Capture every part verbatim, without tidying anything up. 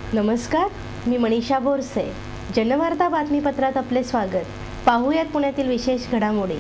नमस्कार, मी मनीषा बोरसे. जनवार्ता बातमीपत्रात आपले स्वागत. पाहूयात पुण्यातील विशेष घडामोडी.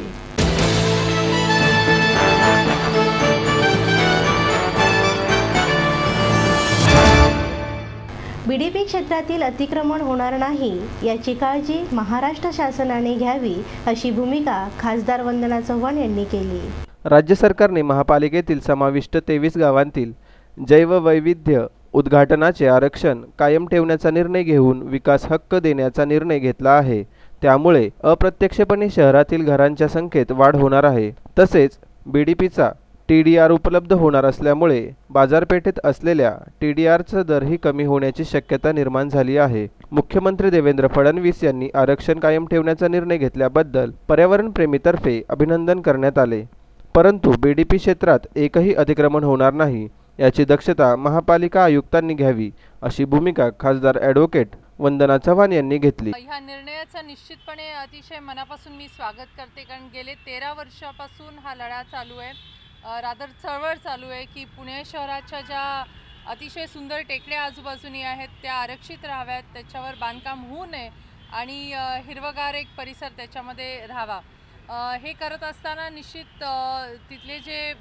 बीडीपी क्षेत्रातील अतिक्रमण होणार नाही याची काळजी महाराष्ट्र शासनाने घ्यावी अशी भूमिका खासदार वंदना चव्हाण यांनी केली. राज्य सरकारने महापालिकेतील समाविष्ट तेवीस गावांतील जैववैविध्य उद्घाटनाचे आरक्षण कायम ठेवण्याचा निर्णय घेऊन विकास हक्क देण्याचा निर्णय घेतला आहे. त्यामुळे अप्रत्यक्षपणे शहरातील घरांच्या संख्येत वाढ होणार आहे. तसेच बीडीपीचा टी डी आर उपलब्ध होणार असल्यामुळे बाजारपेठेत असलेल्या टी डी आरचा दरही कमी होण्याची शक्यता निर्माण झाली आहे. मुख्यमंत्री देवेंद्र फडणवीस यांनी आरक्षण कायम ठेवण्याचा निर्णय घेतल्याबद्दल पर्यावरणप्रेमीतर्फे अभिनंदन करण्यात आले. परंतु बीडीपी क्षेत्रात एकही अतिक्रमण होणार नाही याची दक्षता महापालिका आयुक्तांनी घ्यावी अशी भूमिका खासदार ॲडव्होकेट वंदना चव्हाण यांनी घेतली. ह्या निर्णयाचा निश्चितपणे अतिशय मनापासून मी स्वागत करते, कारण गेले तेरा वर्षापासून हा लढा चालू आहे, रादर चळवळ चालू आहे की पुणे शहराच्या ज्या अतिशय सुंदर टेकड्या आजूबाजूनी आहेत त्या आरक्षित राहाव्यात, त्याच्यावर बांधकाम होऊ नये आणि हिरवगार एक परिसर त्याच्यामध्ये राहावा. हे करत असताना निश्चित तिथले जे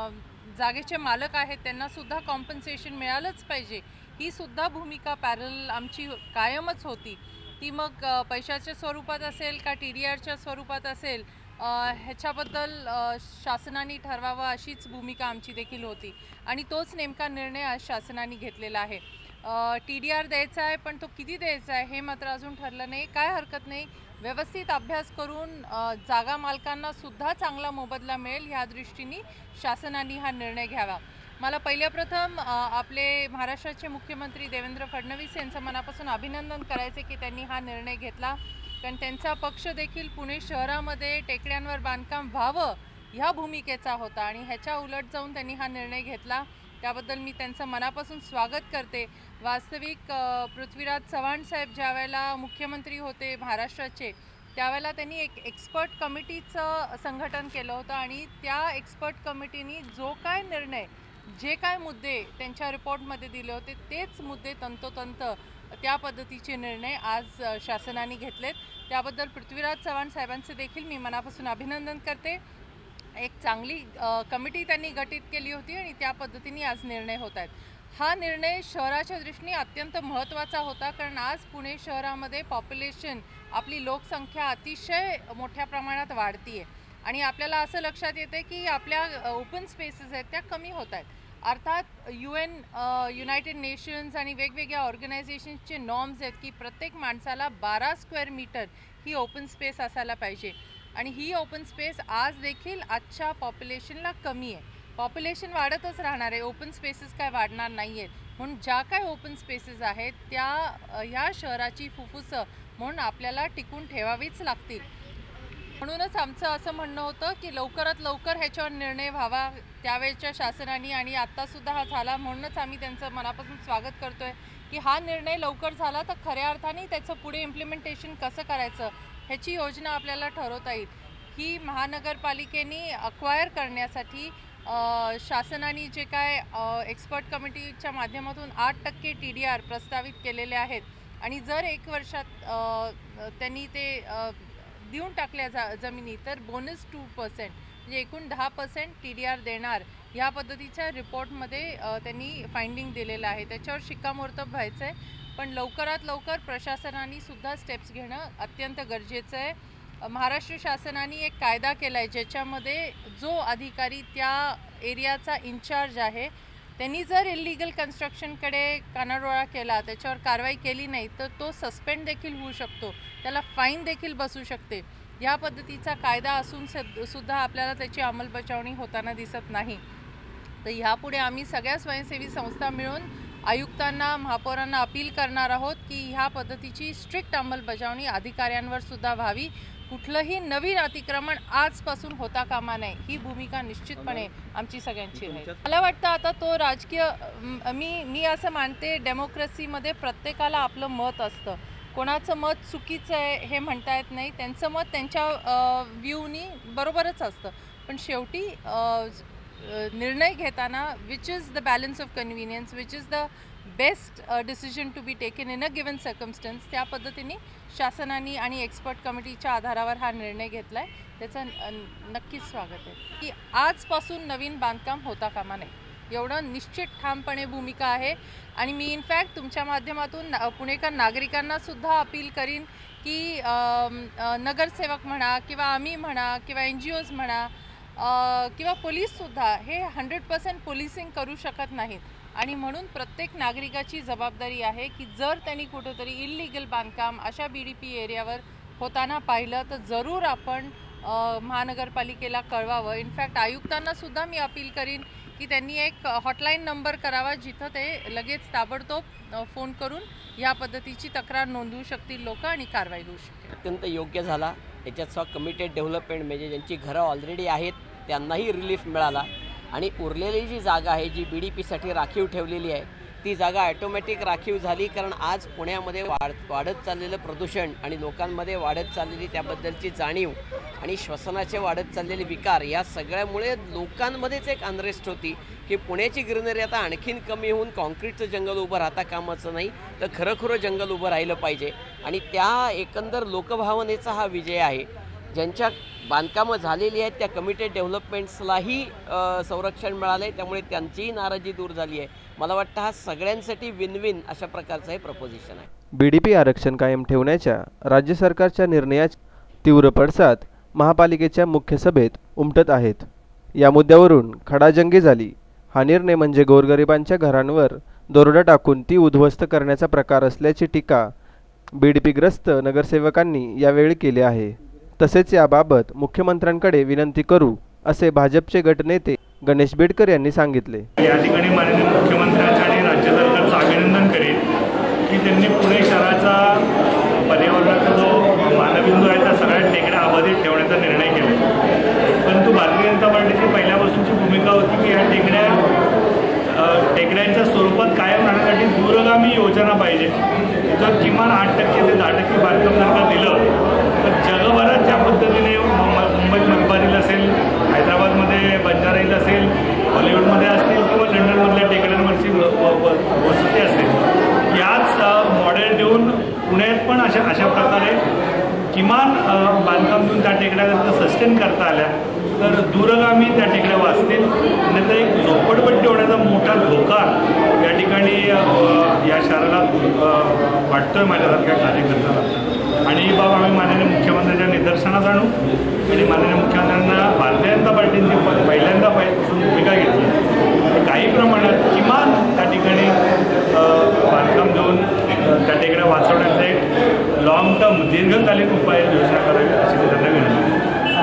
जागेचे मालक आहेत त्यांना सुद्धा कॉम्पन्सेशन मिळालंच पाहिजे, ही सुद्धा भूमिका पॅरल आमची कायमच होती. ती मग पैशाच्या स्वरूपात असेल का टी डी आरच्या स्वरूपात असेल, ह्याच्याबद्दल शासनाने ठरवावं अशीच भूमिका आमची देखील होती आणि तोच नेमका निर्णय आज शासनाने घेतलेला आहे. टी डी आर द्यायचा आहे, पण तो किती द्यायचा आहे हे मात्र अजून ठरलं नाही. काय हरकत नाही, व्यवस्थित अभ्यास करून जागा मालकांना सुद्धा चांगला मोबदला मिळेल ह्या दृष्टीने शासनाने हा निर्णय घ्यावा. मला पहिल्याप्रथम आपले महाराष्ट्राचे मुख्यमंत्री देवेंद्र फडणवीस यांचं मनापासून अभिनंदन करायचे की त्यांनी हा निर्णय घेतला, कारण त्यांचा पक्ष देखील पुणे शहरामध्ये टेकड्यांवर बांधकाम व्हावं ह्या भूमिकेचा होता आणि ह्याच्या उलट जाऊन त्यांनी हा निर्णय घेतला. त्याबद्दल मी त्यांचं मनापासून स्वागत करते. वास्तविक पृथ्वीराज चव्हाण साहेब ज्या वेळेला मुख्यमंत्री होते महाराष्ट्राचे त्यावेळेला त्यांनी एक एक्सपर्ट कमिटीचं संघटन केलं होतं आणि त्या एक्सपर्ट कमिटीने जो काय निर्णय, जे काय मुद्दे त्यांच्या रिपोर्टमध्ये दिले होते तेच मुद्दे तंतोतंत त्या पद्धतीचे निर्णय आज शासनाने घेतलेत. त्याबद्दल पृथ्वीराज चव्हाण साहेबांचे देखील मी मनापासून अभिनंदन करते. एक चांगली कमिटी त्यांनी गठीत केली होती आणि त्या पद्धतीने आज निर्णय होत आहेत. हा निर्णय शहराच्या दृष्टीने अत्यंत महत्त्वाचा होता, कारण आज पुणे शहरामध्ये पॉप्युलेशन, आपली लोकसंख्या अतिशय मोठ्या प्रमाणात वाढती आहे आणि आपल्याला असं लक्षात येते की आपल्या ओपन स्पेसेस आहेत त्या कमी होत आहेत. अर्थात यू एन युनायटेड नेशन्स आणि वेगवेगळ्या ऑर्गनायझेशन्सचे नॉर्म्स आहेत की प्रत्येक माणसाला बारा स्क्वेअर मीटर ही ओपन स्पेस असायला पाहिजे आणि ही ओपन स्पेस आज देखील आजच्या पॉप्युलेशनला कमी आहे. पॉप्युलेशन वाढतच राहणार आहे, ओपन स्पेसेस काय वाढणार नाही आहेत. म्हणून ज्या काय ओपन स्पेसेस आहेत त्या ह्या शहराची फुफ्फुसं म्हणून आपल्याला टिकून ठेवावीच लागतील. म्हणूनच आमचं असं म्हणणं होतं की लवकरात लवकर ह्याच्यावर निर्णय व्हावा त्यावेळच्या शासनाने आणि आत्तासुद्धा हा झाला. म्हणूनच आम्ही त्यांचं मनापासून स्वागत करतो आहे की हा निर्णय लवकर झाला तर खऱ्या अर्थाने त्याचं पुढे इम्प्लिमेंटेशन कसं करायचं ह्याची योजना आपल्याला ठरवता येईल. ही महानगरपालिकेने अक्वायर करण्यासाठी शासनाने जे काय एक्सपर्ट कमिटीच्या माध्यमातून आठ टक्के टी डी आर प्रस्तावित केलेले आहेत आणि जर एक वर्षात त्यांनी ते देऊन टाकल्या जा जमिनी तर बोनस टू पर्सेंट म्हणजे एकूण दहा पर्सेंट टी डी आर देणार ह्या पद्धतीच्या रिपोर्टमध्ये त्यांनी फाइंडिंग दिलेलं आहे. त्याच्यावर शिक्कामोर्तब व्हायचं आहे, पण लवकरात लवकर प्रशासनाने सुद्धा स्टेप्स घेणं अत्यंत गरजेचं आहे. महाराष्ट्र शासनाने एक कायदा केला आहे ज्याच्यामध्ये जो अधिकारी त्या एरियाचा इन्चार्ज आहे त्यांनी जर इल्लीगल कन्स्ट्रक्शनकडे कानाडोळा केला, त्याच्यावर कारवाई केली नाही तर तो सस्पेंड देखील होऊ शकतो, त्याला फाईन देखील बसू शकते. या पद्धतीचा कायदा असून सुद्धा आपल्याला त्याची अंमलबजावणी होताना दिसत नाही. तर ह्यापुढे आम्ही सगळ्या स्वयंसेवी संस्था मिळून आयुक्तांना, महापौरांना अपील करणार आहोत की ह्या पद्धतीची स्ट्रिक्ट अंमलबजावणी अधिकाऱ्यांवर सुद्धा व्हावी. कुठलंही नवीन अतिक्रमण आजपासून होता कामा नये ही भूमिका निश्चितपणे आमची सगळ्यांची आहे. मला वाटतं आता तो राजकीय मी मी असं मानते डेमोक्रेसीमध्ये प्रत्येकाला आपलं मत असतं. कोणाचं मत चुकीचं आहे हे म्हणता येत नाही, त्यांचं मत त्यांच्या व्ह्यूनी बरोबरच असतं, पण शेवटी निर्णय घेताना which is the balance of convenience, which is the best decision to be taken in a given circumstance, त्या पद्धतीने शासनाने आणि एक्सपर्ट कमिटीच्या आधारावर हा निर्णय घेतला आहे. त्याचं नक्कीच स्वागत आहे की आजपासून नवीन बांधकाम होता कामा नये, एवढं निश्चित ठामपणे भूमिका आहे. आणि मी इनफॅक्ट तुमच्या माध्यमातून पुणेकर नागरिकांना सुद्धा अपील करीन की नगरसेवक म्हणा किंवा आम्ही म्हणा किंवा एन जी ओज म्हणा किंवा पोलीससुद्धा हे हंड्रेड पर्सेंट पोलिसिंग करू शकत नाहीत. आणि म्हणून प्रत्येक नागरिकाची जबाबदारी आहे की जर त्यांनी कुठेतरी इल्लीगल बांधकाम अशा बी डी पी एरियावर होताना पाहिलं तर जरूर आपण महानगरपालिकेला कळवावं. इनफॅक्ट आयुक्तांनासुद्धा मी अपील करीन की त्यांनी एक हॉटलाईन नंबर करावा जिथं ते लगेच ताबडतोब फोन करून या पद्धतीची तक्रार नोंदवू शकतील लोक आणि कारवाई होऊ शकते. अत्यंत योग्य झाला. त्याच्यात सॉ कमिटेड डेव्हलपमेंट म्हणजे ज्यांची घरं ऑलरेडी आहेत त्यांनाही रिलीफ मिळाला. आणि उरलेली जी जागा आहे जी बी डी पीसाठी राखीव ठेवलेली आहे ती जागा ॲटोमॅटिक राखीव झाली. कारण आज पुण्यामध्ये वाढ वाढत चाललेलं प्रदूषण आणि लोकांमध्ये वाढत चाललेली त्याबद्दलची जाणीव आणि श्वसनाचे वाढत चाललेले विकार या सगळ्यामुळे लोकांमध्येच एक अनरेस्ट होती की पुण्याची ग्रीनरी आता आणखीन कमी होऊन कॉन्क्रीटचं जंगल उभं राहता कामाचं नाही तर खरंखुरं जंगल उभं राहिलं पाहिजे. आणि त्या एकंदर लोकभावनेचा हा विजय आहे. ज्यांच्या बांधकामं झालेली आहेत त्या कमिटेड डेव्हलपमेंट्सलाही संरक्षण मिळालं आहे, त्यामुळे त्यांचीही नाराजी दूर झाली आहे. मला वाटतं हा सगळ्यांसाठी विन विन अशा प्रकारचं हे प्रपोजिशन आहे. बी डी पी आरक्षण कायम ठेवण्याच्या राज्य सरकारच्या निर्णयाचे तीव्र पडसाद महापालिकेच्या मुख्य सभेत उमटत आहेत. या मुद्द्यावरून खडाजंगी झाली. हा निर्णय म्हणजे गोरगरिबांच्या घरांवर दरोडा टाकून ती उद्ध्वस्त करण्याचा प्रकार असल्याची टीका बी डी पीग्रस्त नगरसेवकांनी यावेळी केली आहे. तसेच याबाबत मुख्यमंत्र्यांकडे विनंती करू असे भाजपचे गटनेते गणेश बेडकर यांनी सांगितले. या ठिकाणी माननीय मुख्यमंत्र्यांचं आणि राज्य सरकारचं अभिनंदन करेन की त्यांनी पुणे शहराचा पर्यावरणाचा जो मानबिंदू आहे त्या सगळ्या टेकड्या अबाधित ठेवण्याचा निर्णय केला. परंतु भारतीय जनता पार्टीची पहिल्यापासूनची भूमिका होती की या टेकड्या टेकड्यांच्या स्वरूपात कायम राहण्यासाठी दूरगामी योजना पाहिजे. जर किमान आठ टक्के ते दहा टक्के बांधकाम जर का दिलं तर जगभरात ज्या पद्धतीने मुंबईत मलबारीला असेल, हैदराबादमध्ये बंजारा असेल, हॉलिवूडमध्ये असतील किंवा लंडनमधल्या टेकड्यांवरची वसती असेल, याच मॉडेल देऊन पुण्यात पण अशा अशा प्रकारे किमान बांधकाम देऊन त्या टेकड्या जर सस्टेन करता आल्या तर दूरगामी त्या टेकड्या वाचतील. आणि तर एक झोपडपट्टी होण्याचा मोठा धोका या ठिकाणी या शहराला वाटतोय माझ्यासारख्या कार्यकर्त्याला. आणि बाबा आम्ही माननीय मुख्यमंत्र्यांच्या निदर्शनास आणू आणि माननीय मुख्यमंत्र्यांना भारतीय जनता पार्टीने पहिल्यांदा पासून भूमिका घेतली काही प्रमाणात किमान त्या ठिकाणी बांधकाम देऊन त्या टेकड्या वाचवण्याचा एक लॉंग टर्म दीर्घकालीन उपाय योजना करावी अशी त्यांना विनंती.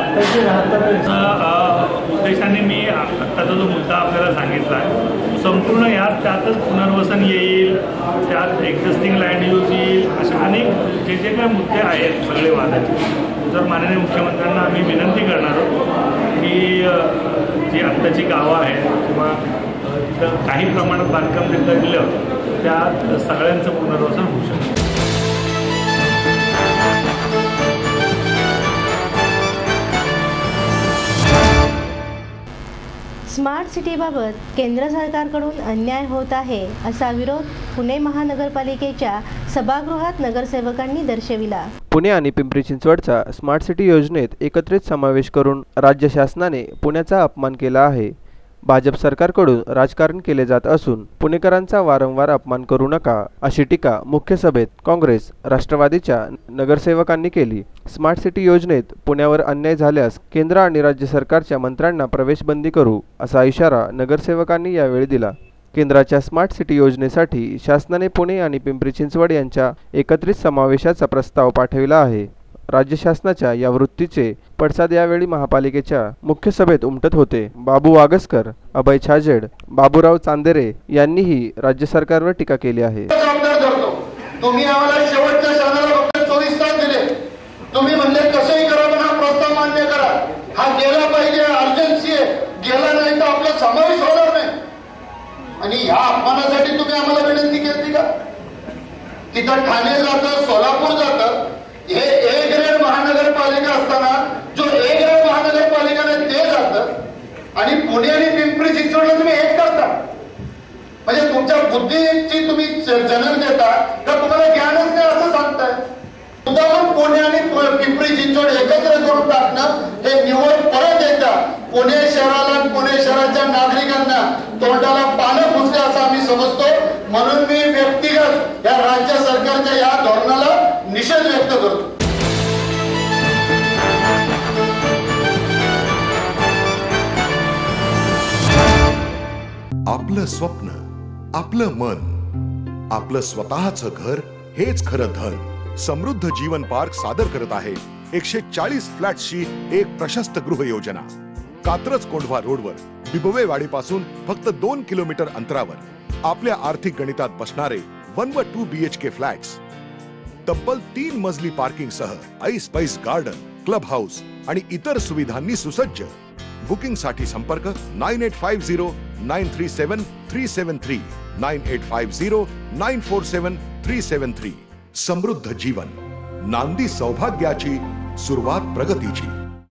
उद्देशाने मी आत्ताचा जो मुद्दा आपल्याला सांगितला आहे संपूर्ण यात त्यातच पुनर्वसन येईल, त्यात एक्झिस्टिंग लँड यूज येईल, अशा अनेक जे जे काही मुद्दे आहेत सगळे वादाचे जर माननीय मुख्यमंत्र्यांना आम्ही विनंती करणार आहोत की जी आत्ताची गावं आहेत किंवा तिथं काही प्रमाणात बांधकाम जर दिलं त्यात सगळ्यांचं पुनर्वसन होऊ शकतं. स्मार्ट सिटीबाबत केंद्र सरकारकडून अन्याय होत आहे असा विरोध पुणे महानगरपालिकेच्या सभागृहात नगरसेवकांनी दर्शविला. पुणे आणि पिंपरी चिंचवडचा स्मार्ट सिटी योजनेत एकत्रित समावेश करून राज्य शासनाने पुण्याचा अपमान केला आहे. भाजप सरकारकडून राजकारण केले जात असून पुणेकरांचा वारंवार अपमान करू नका अशी टीका मुख्य सभेत काँग्रेस राष्ट्रवादीच्या नगरसेवकांनी केली. स्मार्ट सिटी योजनेत पुण्यावर अन्याय झाल्यास केंद्र आणि राज्य सरकारच्या मंत्र्यांना प्रवेशबंदी करू असा इशारा नगरसेवकांनी यावेळी दिला. केंद्राच्या स्मार्ट सिटी योजनेसाठी शासनाने पुणे आणि पिंपरी चिंचवड यांच्या एकत्रित समावेशाचा प्रस्ताव पाठविला आहे. राज्य शासनाच्या या वृत्तीचे पडसाद यावेळी महापालिकेच्या मुख्य सभेत उमटत होते. बाबू वागसकर, अभय छाजेड, बाबूराव चांदेरे यांनीही राज्य सरकारवर टीका केली आहे. तुम्ही आम्हाला शेवटच्या क्षणाला फक्त चोवीस तास दिले. तुम्ही म्हणले कसंही करा पण हा प्रस्ताव मान्य करा, हा गेला पाहिजे, अर्जन्सी आहे, गेला नाही तर आपला समावेश होणार नाही. आणि ह्या अपमानासाठी तुम्ही आम्हाला विनंती केली का? तिथं ठाणे जातं, सोलापूर जातं, हे ए ग्रेड महानगरपालिका असताना जो ए ग्रेड महानगरपालिका ते जातं आणि पुणे आणि बुद्धीची तुम्ही जन्म देता का तुम्हाला ज्ञानच नाही असं सांगताय? मुद्दामून पुणे आणि पिंपरी चिंचवड एकत्र करून टाकणं हे निवड परत एकदा पुणे शहराला पुणे शहराच्या नागरिकांना तोंडाला पानं फुसले असं आम्ही समजतो. म्हणून मी व्यक्तिगत या राज्य सरकारच्या या धोरणाला निषेध व्यक्त करतो. आपलं स्वप्न, आपलं मन, आपलं स्वतःचं घर हेच खरं धन. समृद्ध जीवन पार्क सादर करत आहे एकशे चाळीस फ्लॅट्सची एक प्रशस्त गृह योजना. कात्रज कोंढवा रोडवर बिबवेवाडीपासून फक्त दोन किलोमीटर अंतरावर आपल्या आर्थिक गणितात बसणारे वन व टू बीएचके फ्लॅट्स. तब्बल तीन मजली पार्किंग सह ऐस पैस गार्डन, क्लब हाऊस आणि इतर सुविधांनी सुसज्ज. बुकिंग साठी संपर्क nine eight five zero nine three seven three seven three nine eight five zero nine four seven three seven three. समृद्ध जीवन, नांदी सौभाग्याची, सुरुवात प्रगतीची.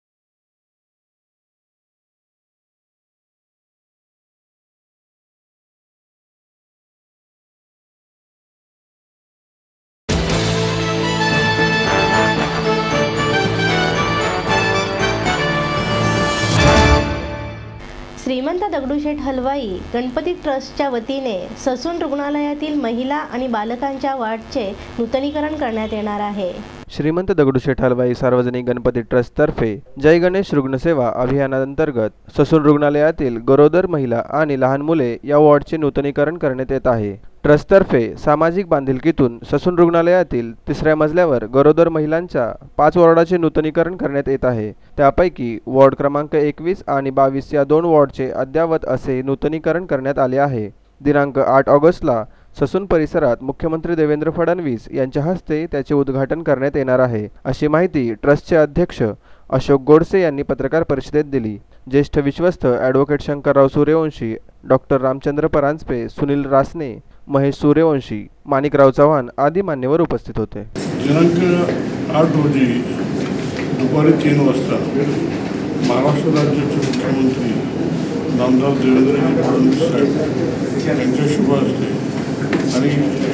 श्रीमंत दगडूशेठ हलवाई गणपती ट्रस्टच्या वतीने ससून रुग्णालयातील महिला आणि बालकांच्या वॉर्डचे नूतनीकरण करण्यात येणार आहे. श्रीमंत दगडूशेठ हलवाई सार्वजनिक गणपती ट्रस्टतर्फे जय गणेश रुग्णसेवा अभियानांतर्गत ससून रुग्णालयातील गरोदर महिला आणि लहान मुले या वॉर्डचे नूतनीकरण करण्यात येत आहे. ट्रस्टतर्फे सामाजिक बांधिलकीतून ससून रुग्णालयातील तिसऱ्या मजल्यावर गरोदर महिलांच्या पाच वॉर्डाचे नूतनीकरण करण्यात येत आहे. त्यापैकी वॉर्ड क्रमांक एकवीस आणि बावीस या दोन वॉर्डचे अद्ययावत असे नूतनीकरण करण्यात आले आहे. दिनांक आठ ऑगस्टला ससून परिसरात मुख्यमंत्री देवेंद्र फडणवीस यांच्या हस्ते त्याचे उद्घाटन करण्यात येणार आहे, अशी माहिती ट्रस्टचे अध्यक्ष अशोक गोडसे यांनी पत्रकार परिषदेत दिली. ज्येष्ठ विश्वस्त ॲडव्होकेट शंकरराव सूर्यवंशी, डॉक्टर रामचंद्र परांजपे, सुनील रासने, महेश सूर्यवंशी, माणिकराव चव्हाण आदी मान्यवर उपस्थित होते. दिनांक आठ रोजी दुपारी तीन वाजता महाराष्ट्र राज्याचे मुख्यमंत्री नामदार देवेंद्र फडणवीस साहेब यांच्या शुभ हस्ते आणि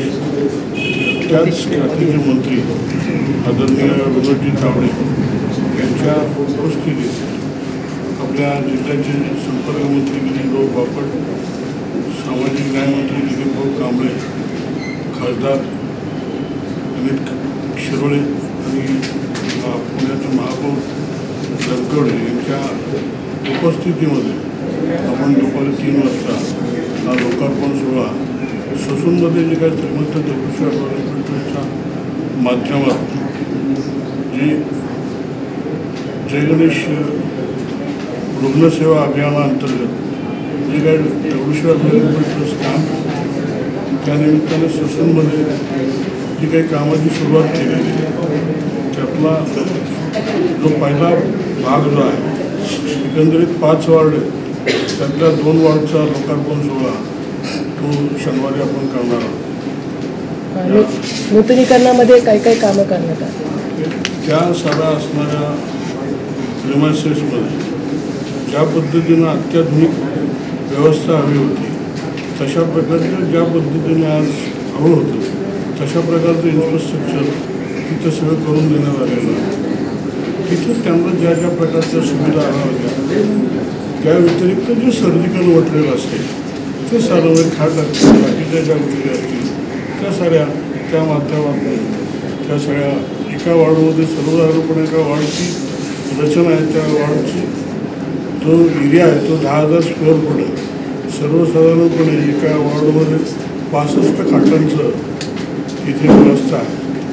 त्याच खात्याचे मंत्री आदरणीय विनोदजी तावडे यांच्या उपस्थितीत आपल्या जिल्ह्याचे संपर्कमंत्री गिरीशभाऊ बापट, सामाजिक न्यायमंत्री दिलीपभाऊ कांबळे, खासदार अनिल शिरोळे आणि पुण्याचे महापौर धनकवडे यांच्या उपस्थितीमध्ये आपण दुपारी तीन वाजता हा लोकार्पण सोहळा ससूनमध्ये जे काही श्रीमंत दगडूशेठच्या माध्यमात जी जय गणेश रुग्णसेवा अभियानाअंतर्गत जे काही दगडूशेठ ट्रस्ट काम त्यानिमित्ताने ससूनमध्ये जी काही कामाची सुरुवात केलेली त्यातला जो पहिला भाग जो आहे एकंदरीत पाच वॉर्ड त्यातल्या दोन वॉर्डचा लोकार्पण सोहळा तो शनिवारी आपण करणार आहोत. नूतनीकरणामध्ये काय काय कामं करण्यात आली त्या सारा असणाऱ्या प्रिमायसेसमध्ये ज्या पद्धतीनं अत्याधुनिक व्यवस्था हवी होती तशा प्रकारचं ज्या पद्धतीने आज हवं होतं तशा प्रकारचं इन्फ्रास्ट्रक्चर तिथं सगळं करून देण्यात आलेलं आहे. तिथे त्यांना ज्या ज्या प्रकारच्या सुविधा हव्या होत्या त्या व्यतिरिक्त जे सर्जिकल मटेरियल असेल ते सर्व खाट असतील, बाकीच्या ज्या गोष्टी असतील त्या साऱ्या त्या माध्यमातून त्या सगळ्या एका वॉर्डमध्ये सर्वसाधारणपणे एका वॉर्डची रचना आहे. त्या वॉर्डची जो एरिया आहे तो दहा हजार स्क्वेअर फूट आहे. सर्वसाधारणपणे एका वॉर्डमध्ये पासष्ट खाटांचं तिथे व्यवस्था आहे.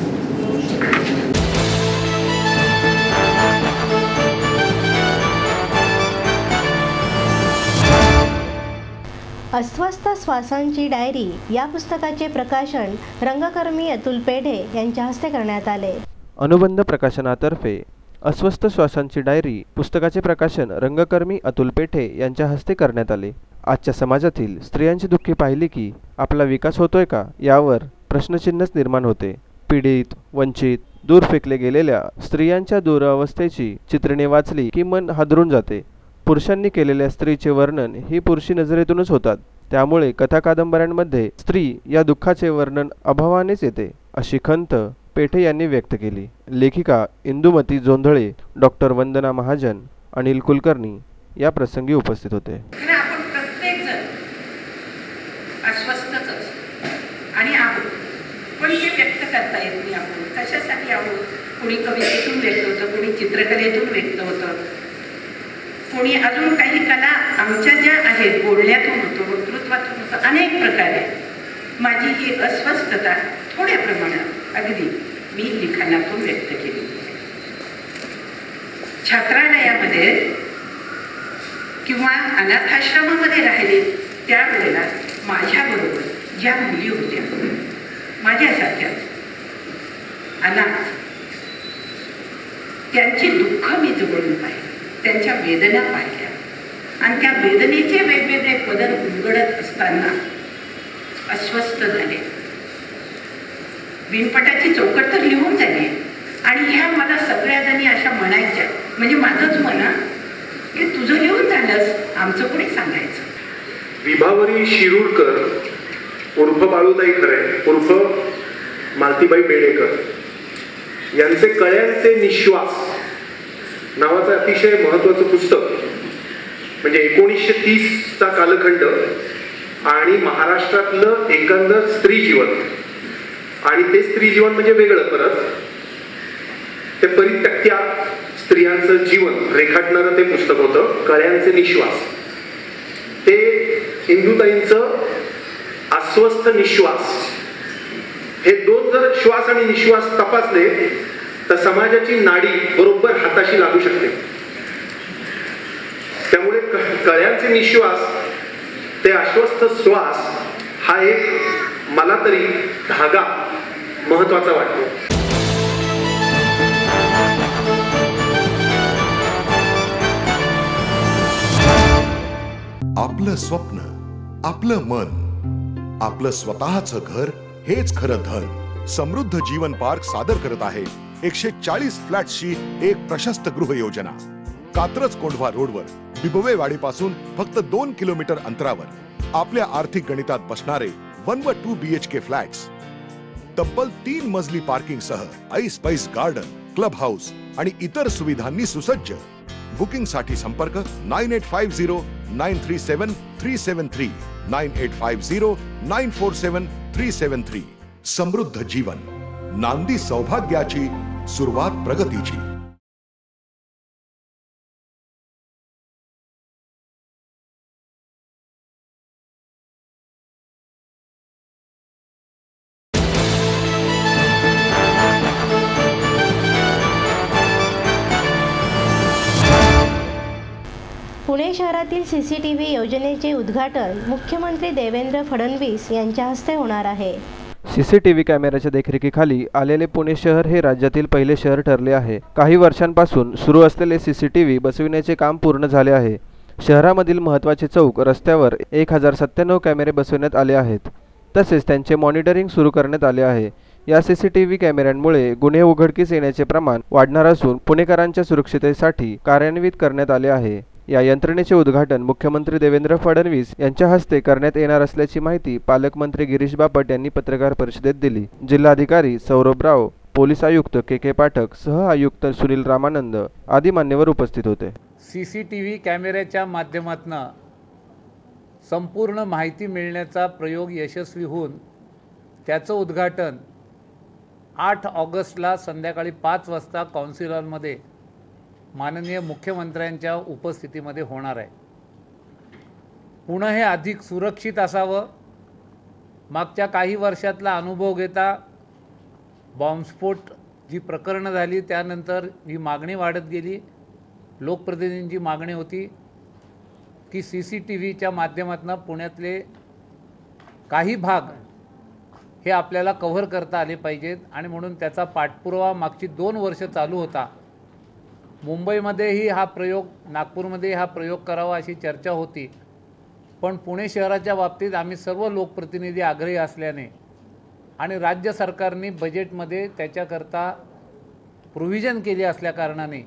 अस्वस्थ श्वासांची डायरी या पुस्तकाचे प्रकाशन रंगकर्मी अतुल पेढे यांच्या हस्ते करण्यात आले. अनुबंध प्रकाशनातर्फे अस्वस्थ श्वासांची डायरी पुस्तकाचे प्रकाशन रंगकर्मी अतुल पेठे यांच्या हस्ते करण्यात आले. आजच्या समाजातील स्त्रियांची दुःखी पाहिली की आपला विकास होतोय का यावर प्रश्नचिन्हच निर्माण होते. पीडित, वंचित, दूर फेकले गेलेल्या स्त्रियांच्या दुरावस्थेची चित्रणे वाचली की मन हादरून जाते. पुरुषांनी केलेल्या स्त्रीचे वर्णन ही पुरुषी नजरेतूनच होतात. त्यामुळे कथा कादंबऱ्यांमध्ये स्त्री या दुःखाचे वर्णन अभावानेच येते, अशी खंत पेठे यांनी व्यक्त केली. लेखिका इंदुमती जोंधळे, डॉक्टर वंदना महाजन, अनिल कुलकर्णी या प्रसंगी उपस्थित होते. आपण प्रत्येक जण अस्वस्थच असतो आणि आहोत, पण हे व्यक्त करता येत नाही. आपण कशासाठी आहोत? कोणी कवितेतून व्यक्त होतं, कोणी चित्रकलेतून व्यक्त होतं, कोणी अजून काही कला आमच्या ज्या आहेत बोलण्यातून होतं, वक्तृत्वातून होतं, अनेक प्रकारे. माझी ही अस्वस्थता थोड्या प्रमाणात अगदी मी लिखाणातून व्यक्त केली. छात्रालयामध्ये किंवा अनाथाश्रमामध्ये राहिले त्यावेळेला माझ्याबरोबर ज्या मुली होत्या, माझ्यासारख्या अनाथ, त्यांची दुःख मी जवळून पाहिली, त्यांच्या वेदना पाहिल्या आणि त्या वेदनेचे वेगवेगळे पदर उलगडत असताना अस्वस्थ झाले. बिनपटाची चौकट तर लिहून झाली आणि ह्या मला सगळ्या जणी अशा म्हणायच्या, म्हणजे माझंच म्हणा की तुझं लिहून झालंस, आमचं कोणी सांगायचं. विभावरी शिरूरकर उर्फ बाळूताई खरे उर्फ मालतीबाई बेडेकर यांचे कळ्यांचे निश्वास नावाचं अतिशय महत्वाचं पुस्तक, म्हणजे एकोणीसशे तीसचा कालखंड आणि महाराष्ट्रातलं एकंदर स्त्री जीवन, आणि ते स्त्री जीवन म्हणजे वेगळं परत, ते परित्यक्त्या स्त्रियांचं जीवन रेखाटणारं ते पुस्तक होतं. कळ्यांचे निश्वास. ते इंदुताईंचं अस्वस्थ निश्वास, हे दोन जर श्वास आणि निश्वास तपासले तर समाजाची नाडी बरोबर हाताशी लागू शकते. त्यामुळे कळ्यांचे निश्वास ते अस्वस्थ श्वास हा एक मला तरी धागा महत्वाचा वाटतो. आपलं स्वप्न, आपलं मन, आपलं स्वतःचं घर हेच खरं धन. समृद्ध जीवन पार्क सादर करत आहे एकशे चाळीस फ्लॅट्सची एक प्रशस्त गृह योजना. कात्रज कोंढवा रोडवर बिबवेवाडी पासून फक्त दोन किलोमीटर अंतरावर आपल्या आर्थिक गणितात बसणारे वन व two B H K flats. तब्बल तीन मजली पार्किंग सह ऐस पैस गार्डन, क्लब हाऊस आणि इतर सुविधांनी सुसज्ज. बुकिंग साठी संपर्क nine eight five zero nine three seven three seven three, nine eight five zero nine four seven three seven three. समृद्ध जीवन, नांदी सौभाग्याची, सुरुवात प्रगतीची. पुणे शहरातील सी सी टी व्ही योजनेचे उद्घाटन मुख्यमंत्री देवेंद्र फडणवीस यांच्या हस्ते होणार आहे. सी सी टी व्ही कॅमेऱ्याच्या देखरेखीखाली आलेले पुणे शहर हे राज्यातील पहिले शहर ठरले आहे. काही वर्षांपासून सुरू असलेले सी सी टी व्ही बसविण्याचे काम पूर्ण झाले आहे. शहरामधील महत्त्वाचे चौक, रस्त्यावर एक हजार सत्त्याण्णव कॅमेरे बसविण्यात आले आहेत. तसेच त्यांचे मॉनिटरिंग सुरू करण्यात आले आहे. या सी सी टी व्ही कॅमेऱ्यांमुळे गुन्हे उघडकीस येण्याचे प्रमाण वाढणार असून पुणेकरांच्या सुरक्षिततेसाठी कार्यान्वित करण्यात आले आहे. या यंत्रणेचे उद्घाटन मुख्यमंत्री देवेंद्र फडणवीस यांच्या हस्ते करण्यात येणार असल्याची माहिती पालकमंत्री गिरीश बापट यांनी पत्रकार परिषदेत दिली. जिल्हाधिकारी सौरभ राव, पोलीस आयुक्त के के पाठक, सह आयुक्त सुनील रामानंद आदी मान्यवर उपस्थित होते. सी सी टी व्ही कॅमेऱ्याच्या माध्यमातून संपूर्ण माहिती मिळण्याचा प्रयोग यशस्वी होऊन त्याचं उद्घाटन आठ ऑगस्टला संध्याकाळी पाच वाजता कौन्सिल हॉलमध्ये माननीय मुख्यमंत्र्यांच्या उपस्थितीमध्ये होणार आहे. पुणे हे अधिक सुरक्षित असावं, मागच्या काही वर्षातला अनुभव घेता बॉम्बस्फोट जी प्रकरणं झाली त्यानंतर ही मागणी वाढत गेली. लोकप्रतिनिधींची मागणी होती की सी सी टी व्हीच्या माध्यमातून पुण्यातले काही भाग हे आपल्याला कव्हर करता आले पाहिजेत आणि म्हणून त्याचा पाठपुरावा मागची दोन वर्ष चालू होता. मुंबईमध्येही हा प्रयोग, नागपूरमध्ये हा प्रयोग करावा अशी चर्चा होती, पण पुणे शहराच्या बाबतीत आम्ही सर्व लोकप्रतिनिधी आग्रही असल्याने आणि राज्य सरकारने बजेटमध्ये त्याच्याकरता प्रोव्हिजन केली असल्याकारणाने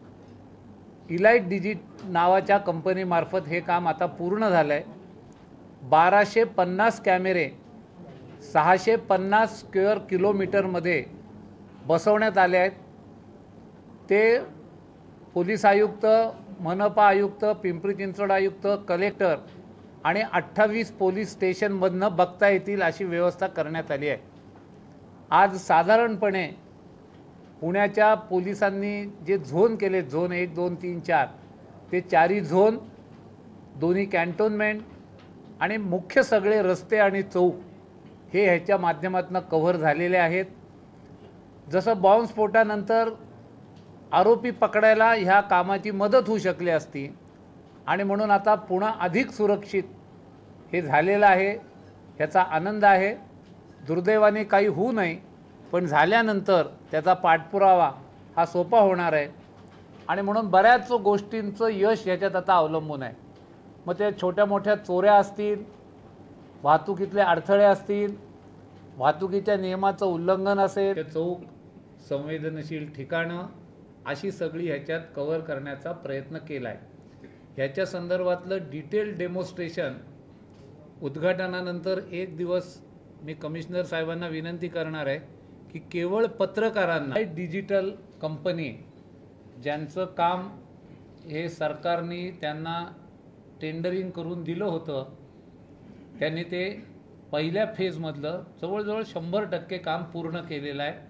इलाइट डिजिट नावाच्या कंपनीमार्फत हे काम आता पूर्ण झालं आहे बाराशे पन्नास कॅमेरे सहाशे पन्नास स्क्वेअर किलोमीटरमध्ये बसवण्यात आले आहेत। ते पोलीस आयुक्त, मनपा आयुक्त, पिंपरी चिंचवड आयुक्त, कलेक्टर आणि अठ्ठावीस पोलीस स्टेशनमधनं बघता येतील अशी व्यवस्था करण्यात आली आहे। आज साधारणपणे पुण्याच्या पोलिसांनी जे झोन केले, झोन एक दोन तीन चार, ते चारही झोन, दोन्ही कॅन्टोन्मेंट आणि मुख्य सगळे रस्ते आणि चौक हे ह्याच्या माध्यमातून कव्हर झालेले आहेत। जसं बॉम्बस्फोटानंतर आरोपी पकडायला ह्या कामाची मदत होऊ शकली असती आणि म्हणून आता पुणे अधिक सुरक्षित हे झालेलं आहे, ह्याचा आनंद आहे। दुर्दैवाने काही होऊ नये, पण झाल्यानंतर त्याचा पाठपुरावा हा सोपा होणार आहे आणि म्हणून बऱ्याच गोष्टींचं यश ह्याच्यात आता अवलंबून आहे। मग ते छोट्या मोठ्या चोऱ्या असतील, वाहतुकीतले अडथळे असतील, वाहतुकीच्या नियमाचं उल्लंघन असेल, ते चौक, संवेदनशील ठिकाणं अशी सगळी ह्याच्यात कव्हर करण्याचा प्रयत्न केला आहे। ह्याच्या संदर्भातलं डिटेल डेमॉन्स्ट्रेशन उद्घाटनानंतर एक दिवस मी कमिशनर साहेबांना विनंती करणार आहे की केवळ पत्रकारांना, डिजिटल कंपनी ज्यांचं काम हे सरकारने त्यांना टेंडरिंग करून दिलं होतं, त्यांनी ते पहिल्या फेजमधलं जवळजवळ शंभर टक्के काम पूर्ण केलेलं आहे।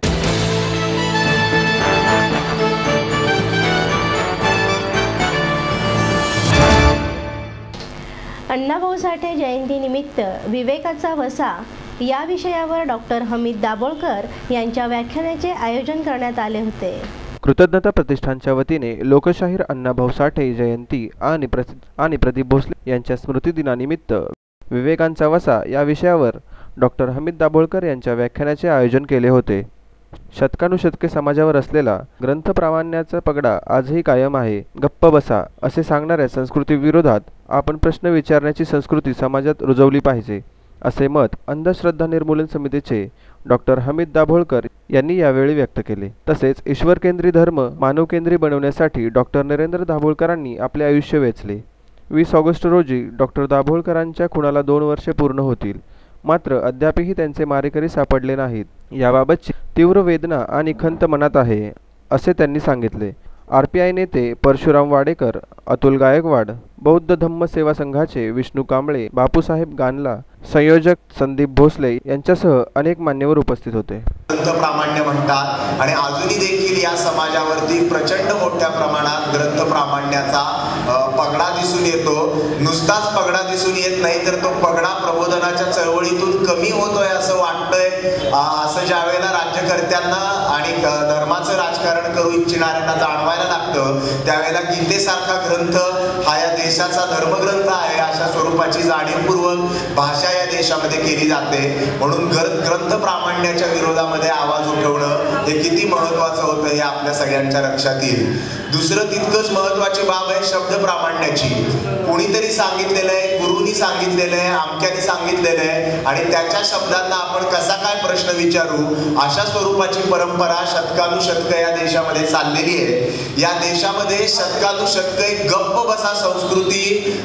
अण्णाभाऊ साठे जयंतीनिमित्त विवेकाचा वसा या विषयावर डॉक्टर हमीद दाभोळकर यांच्या व्याख्यानाचे आयोजन करण्यात आले होते। कृतज्ञता प्रतिष्ठानच्या वतीने लोकशाहीर अण्णाभाऊ साठे जयंती आणि आणि प्रदीप भोसले यांच्या स्मृतिदिनानिमित्त विवेकांचा वसा या विषयावर डॉक्टर हमीद दाभोळकर यांच्या व्याख्यानाचे आयोजन केले होते। शतकानुशतके समाजावर असलेला ग्रंथ प्रामाण्याचा पगडा आजही कायम आहे। गप्प बसा असे सांगणाऱ्या संस्कृतीविरोधात आपण प्रश्न विचारण्याची संस्कृती समाजात रुजवली पाहिजे, असे मत अंधश्रद्धा निर्मूलन समितीचे डॉक्टर हमीद दाभोळकर यांनी यावेळी व्यक्त केले। तसेच ईश्वरकेंद्री धर्म मानवकेंद्री बनवण्यासाठी डॉक्टर नरेंद्र दाभोळकरांनी आपले आयुष्य वेचले। वीस ऑगस्ट रोजी डॉक्टर दाभोळकरांच्या खुनाला दोन वर्षे पूर्ण होतील, मात्र अद्यापही त्यांचे मारेकरी सापडले नाहीत। याबाबतची तीव्र वेदना आणि खंत मनात आहे, असे त्यांनी सांगितले। आर पी आय नेते परशुराम वाडेकर, अतुल गायकवाड, बौद्ध धम्म सेवा संघाचे विष्णू कांबळे, बापूसाहेब गानला, संयोजक संदीप भोसले यांच्यासह अनेक मान्यवर उपस्थित होते। ग्रंथ प्रामाण्य म्हणतात आणि अजूनही देखील या समाजावरती प्रचंड मोठ्या प्रमाणात ग्रंथ प्रामाण्याचा पगडा दिसून येतो। नुसताच पगडा दिसून येत नाही तर तो पगडा प्रबोधनाच्या चळवळीतून कमी होतोय असं वाटतंय। असं ज्यावेळेला राज्यकर्त्यांना आणि धर्माचं राजकारण करू इच्छिणाऱ्यांना जाणवायला लागतं, त्यावेळेला गीतेसारखा ग्रंथ हा या देशाचा धर्मग्रंथ आहे अशा स्वरूपाची जाणीवपूर्वक भाषा या देशामध्ये केली जाते। म्हणून ग्रंथ प्रामाण्याच्या विरोधामध्ये आवाज उठवणं हे किती महत्त्वाचं होतं हे आपल्या सगळ्यांच्या लक्षात येईल। दुसरं तितकंच महत्त्वाची बाब आहे शब्द प्रामाण्याची। कोणीतरी सांगितलेलं आहे, गुरुनी सांगितलेलं आहे, आमक्यानी सांगितलेलं आहे आणि त्याच्या शब्दांना आपण कसा काय प्रश्न विचारू, अशा स्वरूपाची परंपरा शतकानुशतक या देशामध्ये चाललेली आहे। या देशामध्ये शतकानुशतक एक गप्प बसा संस्कृती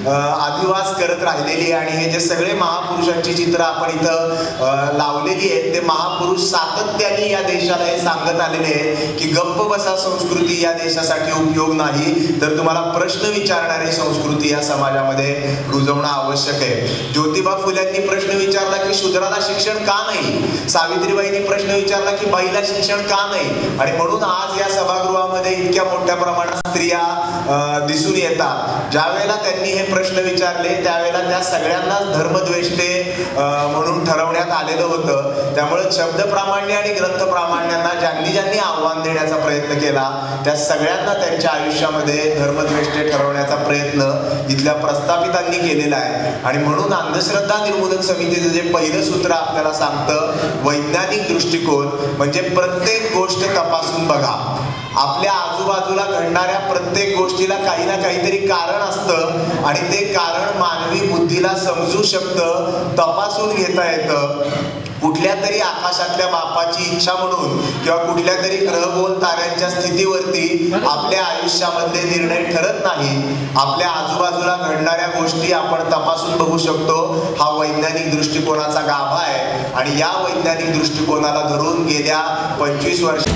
आदिवास करत राहिलेली आहे आणि हे जे सगळे महापुरुषांची चित्र आपण इथं लावलेली आहेत ते महापुरुष सातत्याने या देशाला हे सांगत आलेले आहेत की गप्प बसा संस्कृती या देशासाठी उपयोग नाही, तर तुम्हाला प्रश्न विचारणारी संस्कृती या समाजामध्ये रुजवणं आवश्यक आहे। ज्योतिबा फुल्यांनी प्रश्न विचारला की शूद्राला शिक्षण का नाही, सावित्रीबाईंनी प्रश्न विचारला की बाईला शिक्षण का नाही, आणि म्हणून आज या सभागृहामध्ये इतक्या मोठ्या प्रमाणात स्त्रिया दिसून येतात। ज्या वेळेला त्यांनी हे प्रश्न विचारले त्यावेळेला त्या सगळ्यांनाच धर्मद्वेष्टे म्हणून ठरवण्यात आलेलं होतं। त्यामुळे शब्द प्रामाण्य आणि ग्रंथ प्रामाण्यांना ज्यांनी ज्यांनी आव्हान देण्याचा प्रयत्न केला त्या सगळ्यांना त्यांच्या आयुष्यामध्ये धर्मद्वेष्टे ठरवण्याचा प्रयत्न इथल्या प्रस्थापितांनी केलेला आहे। आणि म्हणून अंधश्रद्धा निर्मूलन समितीचं जे पहिलं सूत्र आपल्याला सांगतं वैज्ञानिक दृष्टिकोन, म्हणजे प्रत्येक गोष्ट तपासून बघा। आपल्या आजूबाजूला घडणाऱ्या प्रत्येक गोष्टीला काही ना काहीतरी कारण असतं आणि ते कारण मानवी बुद्धीला समजू शकतं, तपासून घेता येतं। कुठल्या तरी आकाशातल्या बापाची इच्छा म्हणून किंवा कुठल्या तरी ग्रहगोल ताऱ्यांच्या स्थितीवरती आपल्या आयुष्यामधले निर्णय ठरत नाही. आपल्या आजूबाजूला घडणाऱ्या गोष्टी आपण तपासून बघू शकतो. हा वैज्ञानिक दृष्टिकोनाचा गाभा आहे आणि या वैज्ञानिक दृष्टिकोनाला धरून गेल्या पंचवीस वर्ष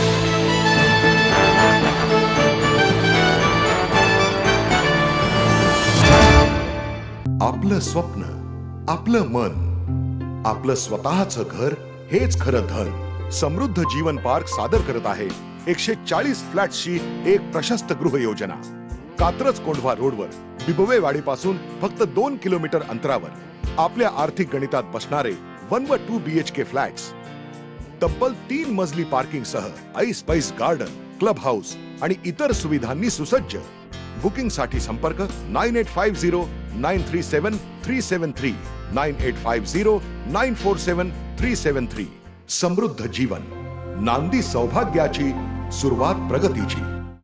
आपलं स्वप्न, आपलं मन, आपलं स्वतःचं घर हेच खरं धन. समृद्ध जीवन पार्क सादर करत आहे एकशे चाळीस फ्लॅट्सची एक प्रशस्त गृह योजना. कात्रज कोंढवा रोडवर बिबवेवाडीपासून फक्त दोन किलोमीटर अंतरावर आपल्या आर्थिक गणितात बसणारे वन व two B H K flats. तब्बल तीन मजली पार्किंग सह ऐस पैस गार्डन, क्लब हाऊस आणि इतर सुविधांनी सुसज्ज. बुकिंग साठी संपर्क nine eight five zero nine three seven three seven three nine eight five zero nine four seven three seven three. समृद्ध जीवन, नांदी सौभाग्याची, सुरुवात प्रगतीची.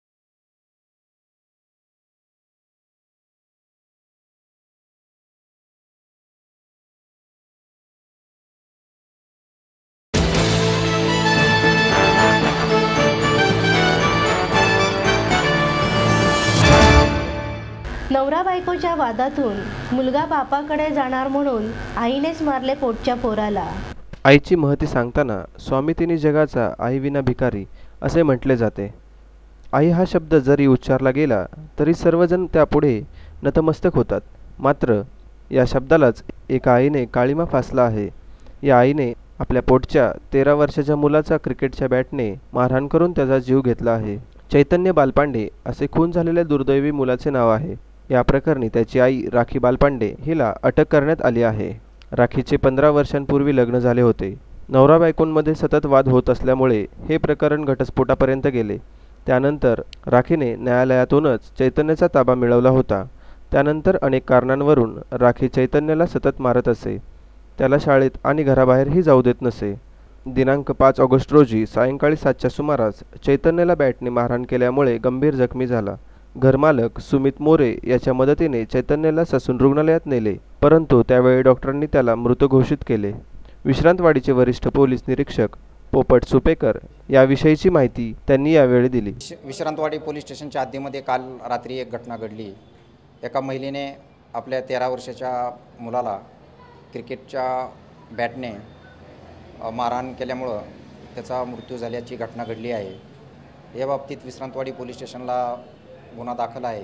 नवरा बायकोच्या वादातून मुलगा बापाकडे जाणार म्हणून आईनेच मारले पोटच्या पोराला. आईची महती सांगताना स्वामी तिन्ही जगाचा आई विना भिकारी असे म्हटले जाते. आई हा शब्द जरी उच्चारला गेला तरी सर्वजण त्यापुढे नतमस्तक होतात. मात्र या शब्दालाच एका आईने काळिमा फासला आहे. या आईने आपल्या पोटच्या तेरा वर्षाच्या मुलाचा क्रिकेटच्या बॅटने मारहाण करून त्याचा जीव घेतला आहे. चैतन्य बालपांडे असे खून झालेल्या दुर्दैवी मुलाचे नाव आहे. या प्रकरणी त्याची आई राखी बालपांडे हिला अटक करण्यात आली आहे. राखीचे पंधरा वर्षांपूर्वी लग्न झाले होते. नवरा बायकोंमध्ये सतत वाद होत असल्यामुळे हे प्रकरण घटस्फोटापर्यंत गेले. त्यानंतर राखीने न्यायालयातूनच चैतन्याचा ताबा मिळवला होता. त्यानंतर अनेक कारणांवरून राखी चैतन्याला सतत मारत असे. त्याला शाळेत आणि घराबाहेरही जाऊ देत नसे. दिनांक पाच ऑगस्ट रोजी सायंकाळी सातच्या सुमारास चैतन्याला बॅटने मारहाण केल्यामुळे गंभीर जखमी झाला. घरमालक सुमित मोरे याच्या मदतीने चैतन्याला ससून रुग्णालयात नेले, परंतु त्यावेळी डॉक्टरांनी त्याला मृत घोषित केले. विश्रांतवाडीचे वरिष्ठ पोलीस निरीक्षक पोपट सुपेकर याविषयीची माहिती त्यांनी यावेळी दिली. विश्रांतवाडी पोलीस स्टेशनच्या हद्दीमध्ये काल रात्री एक घटना घडली. एका महिलेने आपल्या तेरा वर्षाच्या मुलाला क्रिकेटच्या बॅटने मारहाण केल्यामुळं त्याचा मृत्यू झाल्याची घटना घडली आहे. या बाबतीत विश्रांतवाडी पोलीस स्टेशनला गुन्हा दाखल आहे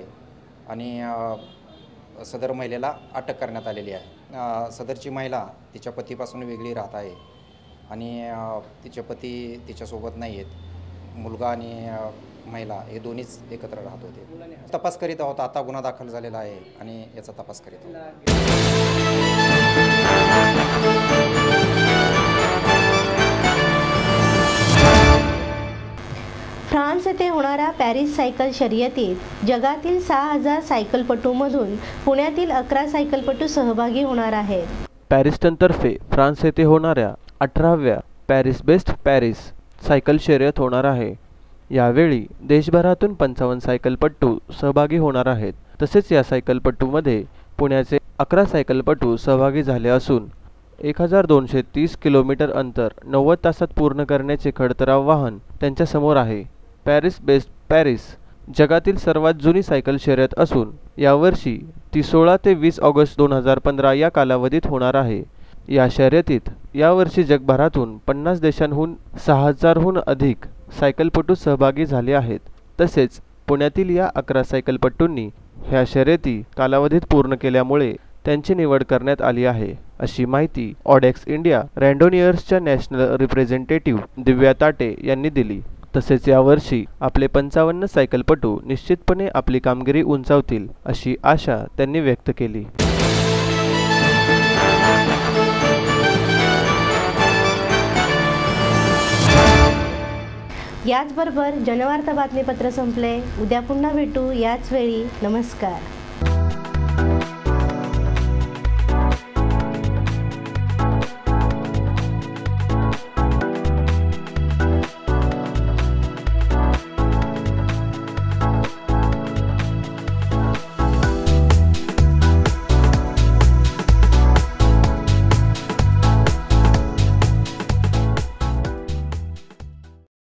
आणि सदर महिलेला अटक करण्यात आलेली आहे. सदरची महिला तिच्या पतीपासून वेगळी राहत आहे आणि तिचे पती तिच्यासोबत नाही आहेत. मुलगा आणि महिला हे दोन्हीच एकत्र राहत होते. तपास करीत आहोत. आता गुन्हा दाखल झालेला आहे आणि याचा तपास करीत आहोत. फ्रान्स येथे होणाऱ्या पॅरिस सायकल शर्यतीत जगातील सहा हजार सायकलपटूंमधून पुण्यातील अकरा सायकलपटू सहभागी होणार आहेत. पॅरिस्टनतर्फे फ्रान्स येथे होणाऱ्या अठराव्या पॅरिस बेस्ट पॅरिस सायकल शर्यत होणार आहे. यावेळी देशभरातून पंचावन्न सायकलपटू सहभागी होणार आहेत. तसेच या सायकलपटूमध्ये पुण्याचे अकरा सायकलपटू सहभागी झाले असून एक हजार दोनशे तीस किलोमीटर अंतर नव्वद तासात पूर्ण करण्याचे खडतराव वाहन त्यांच्यासमोर आहे. पॅरिस बेस्ट पॅरिस जगातील सर्वात जुनी सायकल शर्यत असून यावर्षी ती सोळा ते वीस ऑगस्ट दोन हजार पंधरा या कालावधीत होणार आहे. या शर्यतीत यावर्षी जगभरातून पन्नास देशांहून सहा हजारहून अधिक सायकलपटू सहभागी झाले आहेत. तसेच पुण्यातील या अकरा सायकलपटूंनी ह्या शर्यती कालावधीत पूर्ण केल्यामुळे त्यांची निवड करण्यात आली आहे, अशी माहिती ऑडेक्स इंडिया रँडोनियर्सच्या नॅशनल रिप्रेझेंटेटिव्ह दिव्या ताटे यांनी दिली. तसेच यावर्षी आपले पंचावन्न सायकलपटू निश्चितपणे आपली कामगिरी उंचावतील अशी आशा त्यांनी व्यक्त केली. याचबरोबर जनवार्ता बातमीपत्र संपले. उद्या पुन्हा भेटू याच वेळी. नमस्कार.